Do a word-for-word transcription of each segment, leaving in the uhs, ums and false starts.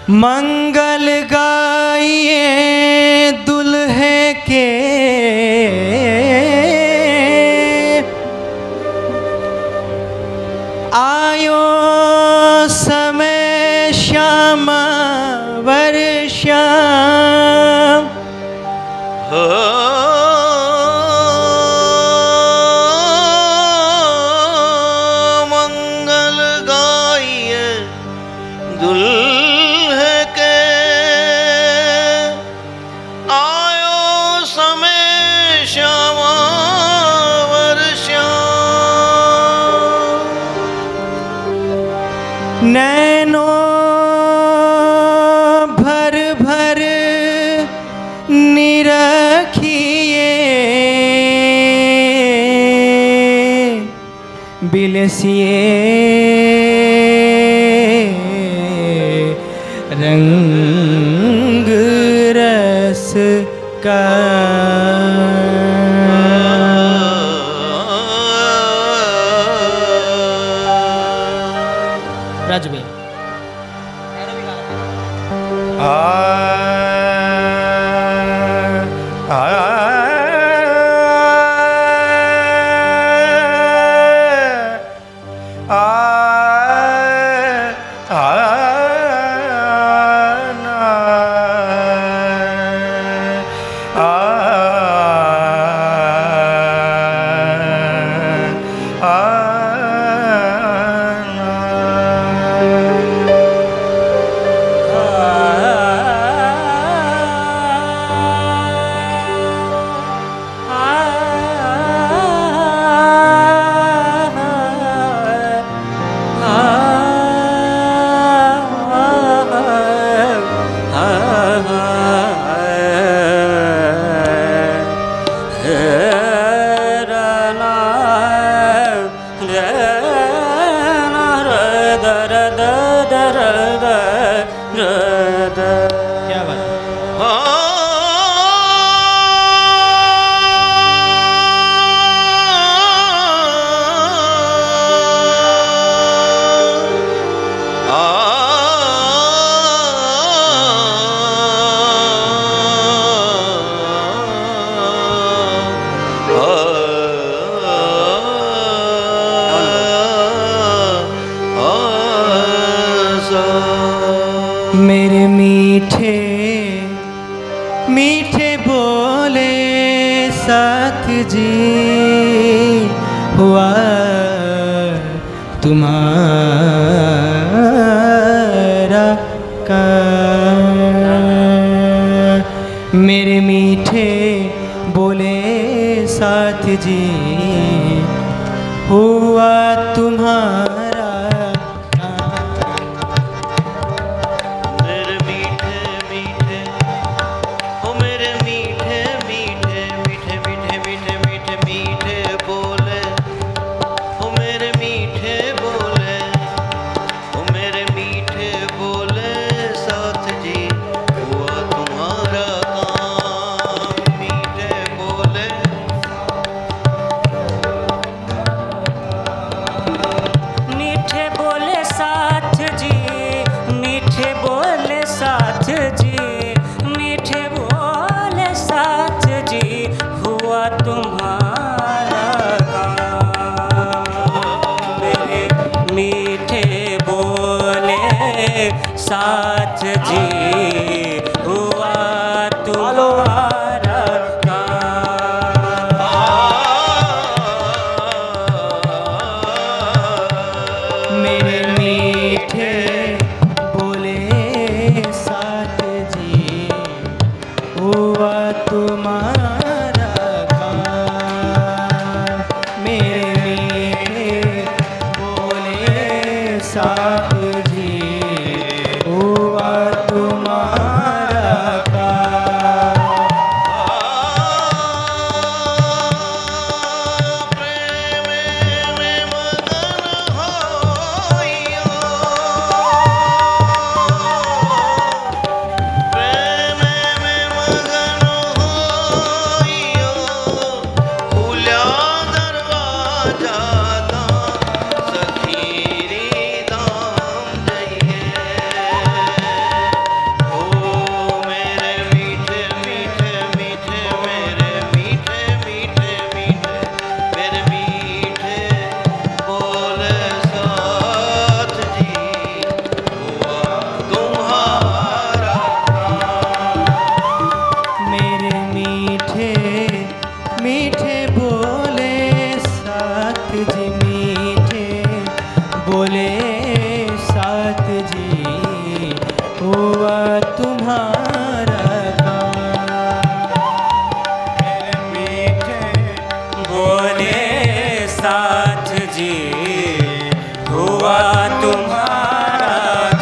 मंगल गाइए दुल्हे के आयो समय श्याम वर्ष्याम हो मंगल गाइए दुल्हे के आयो समय श्याम वर्ष्याम नैनो भर भर निरखिए बिलसिए रंग रस का राजबी आ आ क्या बात मेरे मीठे मीठे बोले साथ जी हुआ तुम्हारा काम। मेरे मीठे बोले साथ जी हुआ तुम्हारा साथ जी हुआ तुम्हारा काम। मेरे मीठे बोले साथ जी हुआ तुम्हारा काम। मेरे मीठे बोले साथ जी ओ जी हुआ तुम्हारा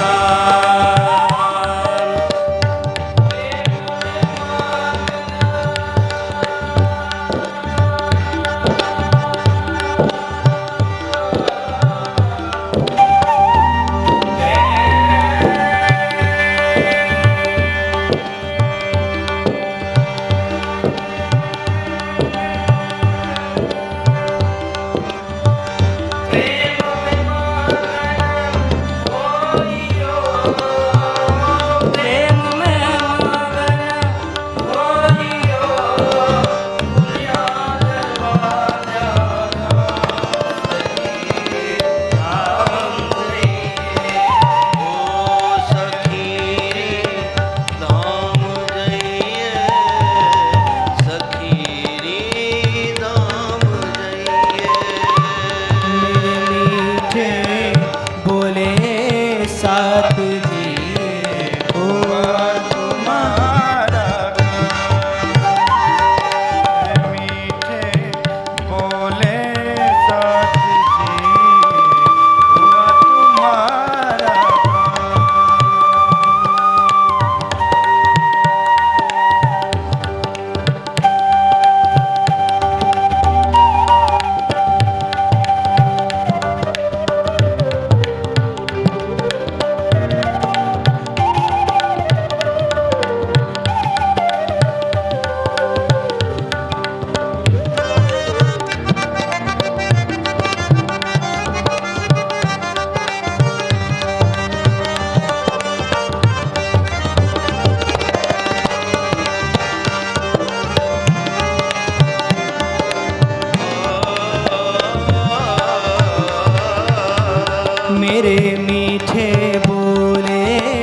मेरे मीठे बोले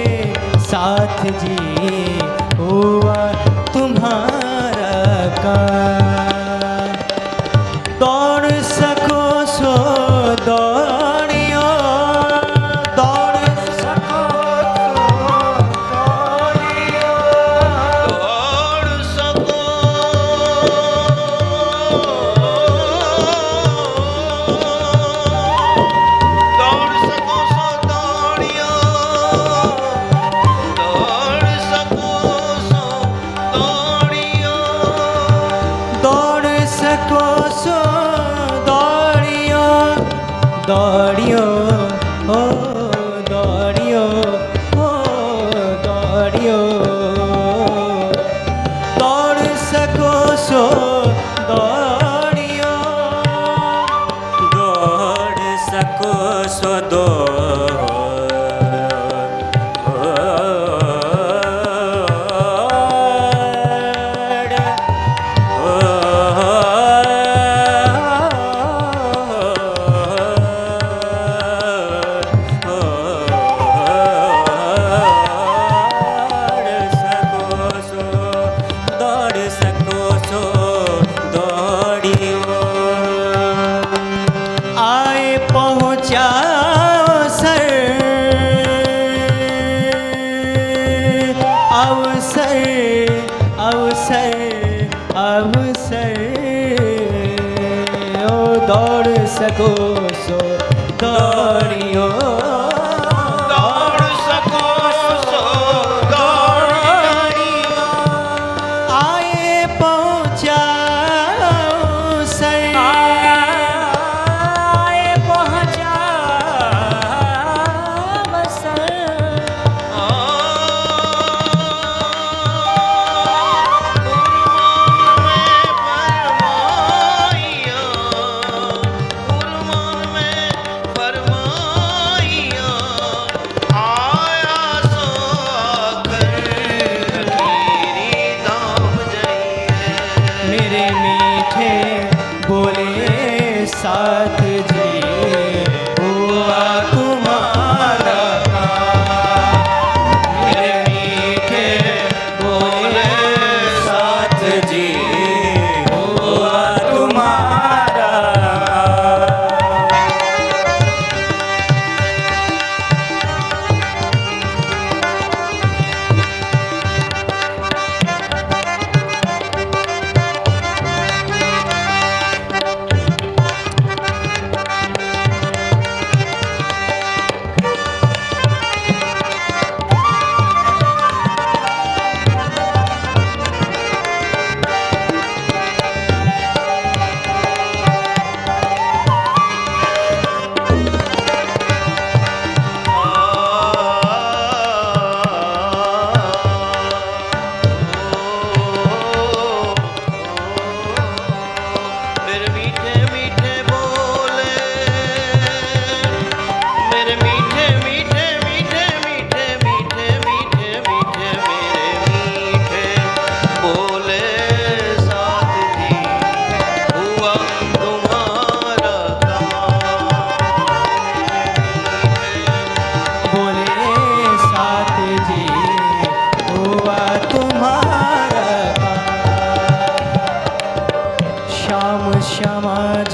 साथ जी हुआ तुम्हारा काम। दौड़ सको सो दौड़ियो, दौड़ सको सो दौड़ियो, दौड़ सको दौड़ सको सो दौड़ियो, दौड़ सको सो दौड़ियो, दौड़ सको सो दौड़ियो, दौड़ियो ओ दौड़ियो ओ दौड़ियो, दौड़ सको सो दौड़ियो, दौड़ सको सो दौड़ सको सो दौड़ियो, दौड़ सको सो दौड़ियो, आए पहुँचा अवसर, आए पहुँचा अवसर, कुर्बान में फरमाइया, आया सो आकर मेरी दाम जाइए। मेरे मीठे बोले साथ जी हुआ तुम्हारा काम। मेरे मीठे बोले साथ जी हुआ तुम्हारा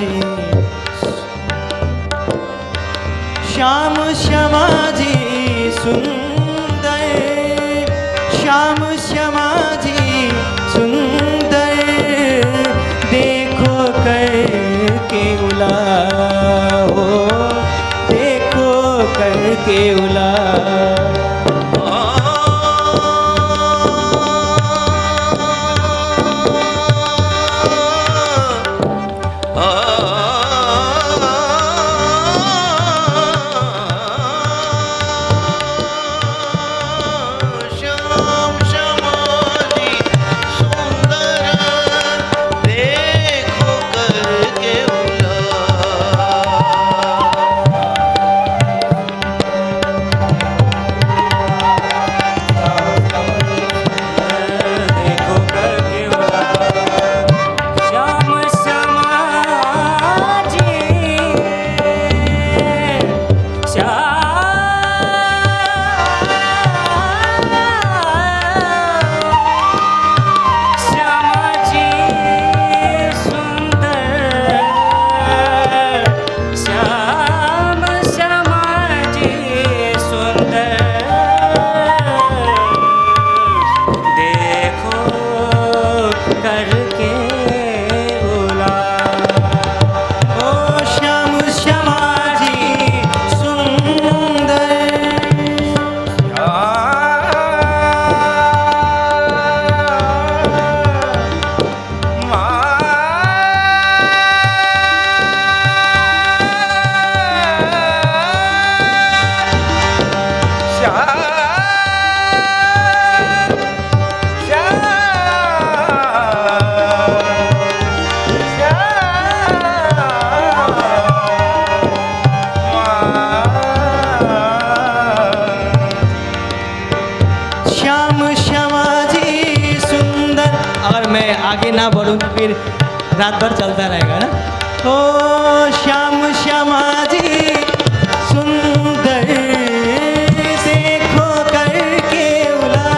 श्याम श्यामा जी सुंदर, श्याम श्यामा जी सुंदर, देखो करके उला हो, देखो करके उला। आगे ना बढ़ूँ तो फिर रात भर चलता रहेगा ना। ओ श्याम श्यामा जी सुंदर, देखो करके उला।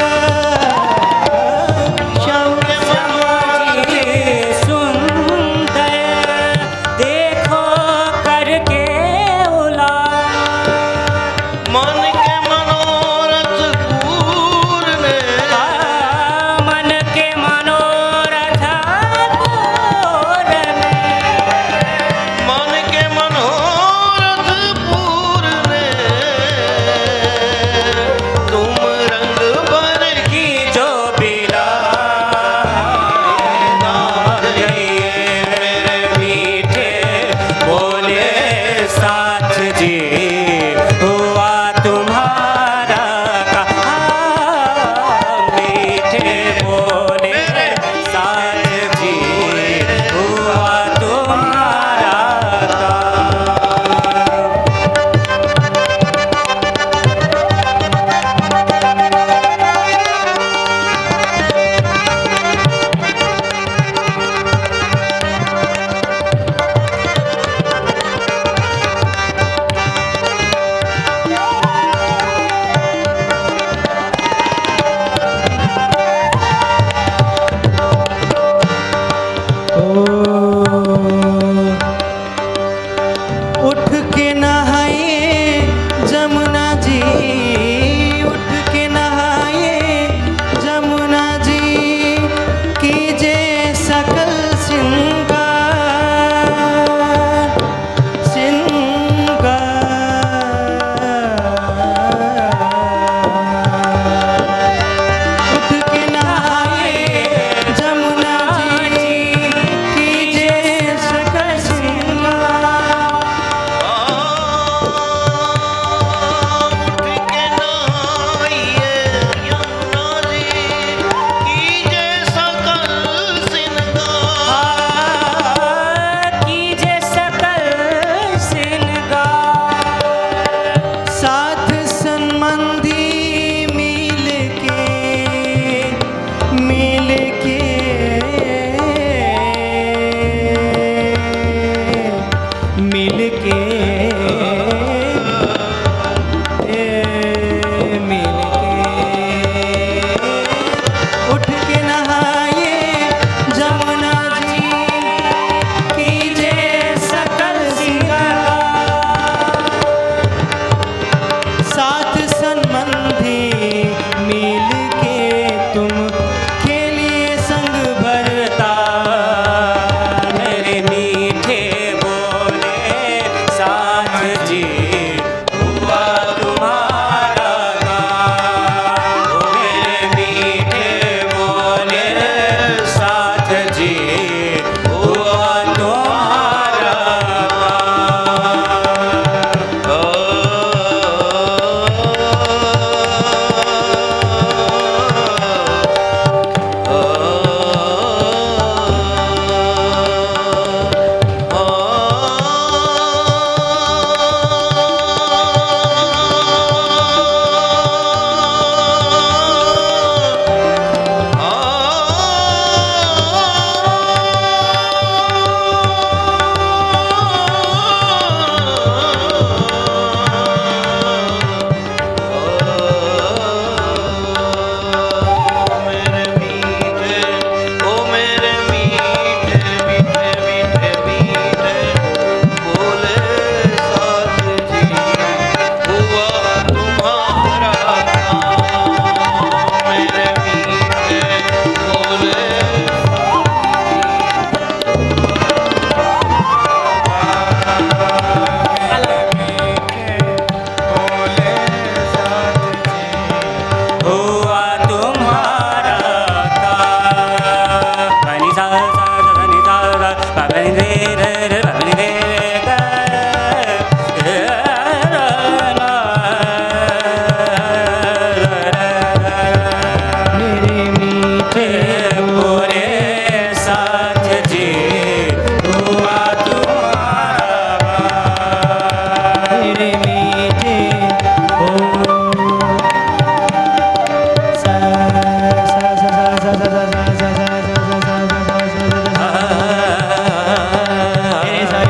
श्याम श्यामा जी सुंदर, देखो करके उला। मन के मनोरथ पूर्ण, मन के मनोरथ पूर्ण, मन के मनोरथ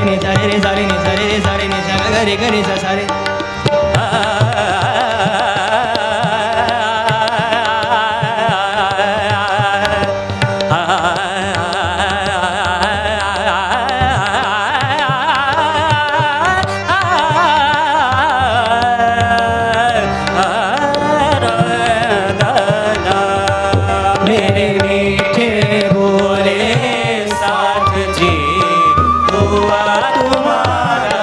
नि सा रे रे सा रे नि सा रे रे सा रे नि सा ग रे ग रे सा सा रे मेरे मीठे बोले साथ जी हुआ तुम्हारा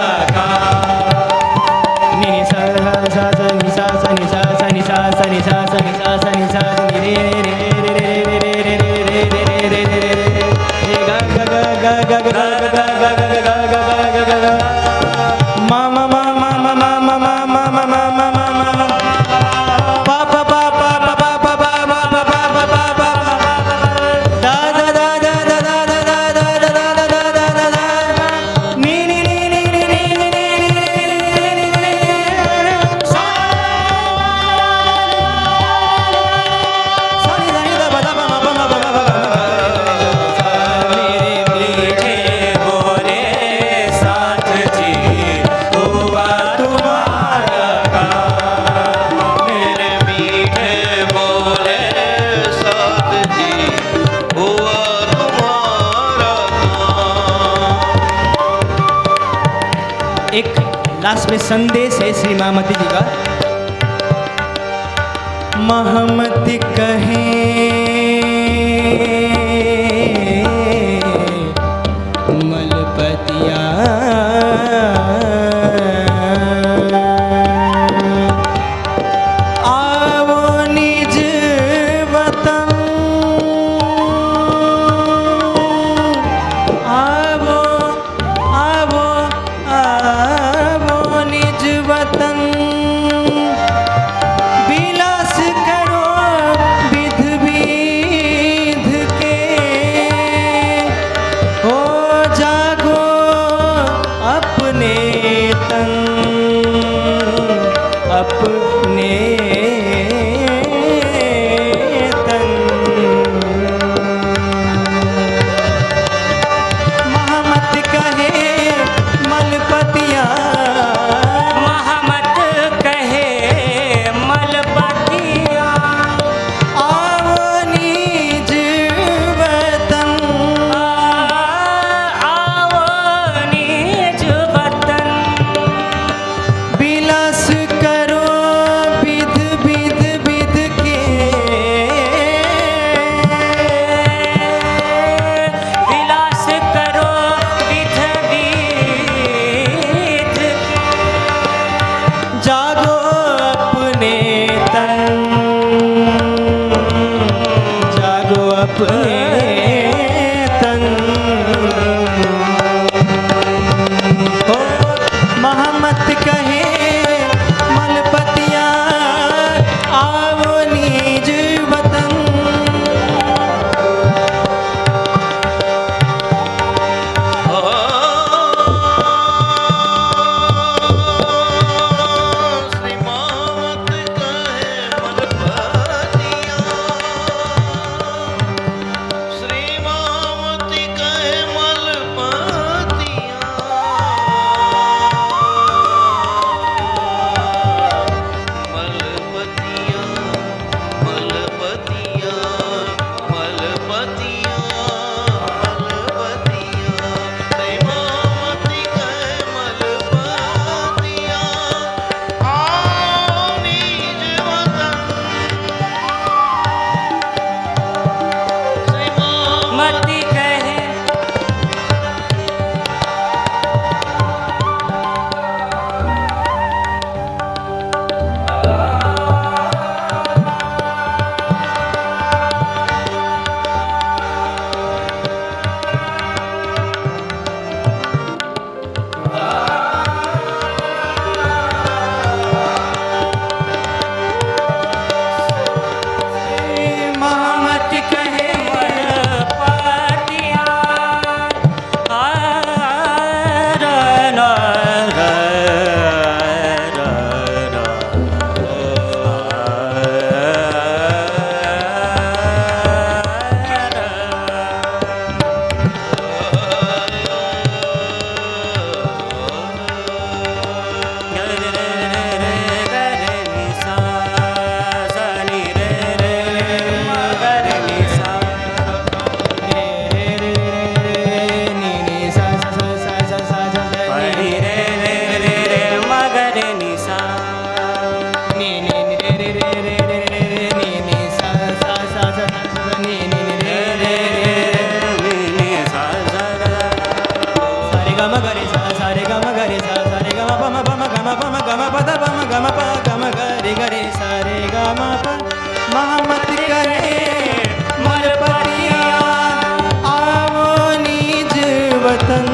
काम। नि सा सा सा नि सा सा नि सा सा नि सा सा नि सा सा नि सा सा नि सा सा नि रे रे रे रे रे रे रे रे रे रे रे रे रे रे गा गा गा गा गा गा गा गा गा गा गा गा गा गा मा मा मा मा मा मा मा मा मा मा मा मा मा मा पा पा पा पा पा पा पा पा पा पा पा पा पा दा दा दा दा दा दा दा दा दा दा दा दा दा दा दा नी नी नी नी नी नी नी नी सा सा नी दा नी दा बा दा बा मा बा मा बा मा बा मेरे मीठे बोले साथ जी हुआ तुम्हारा काम। मेरे मीठे बोले साथ जी हुआ तुम्हारा काम। एक लास्ट में संदेश है श्री महामती जी का। महामती कहे मलपतिया आवो निज वतन आवो आवो आवो निज वतन विलास करो विध विध के हो जागो अपने म ग रे सा सा रे ग म ग रे सा सा रे ग म प म प म ग म प म ग म प द प म ग म प ग म ग रे ग रे सा रे ग म प मत करे मलपतिया आवो निज वतन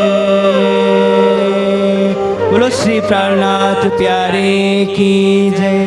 प्राणनाथ प्यारे की जय।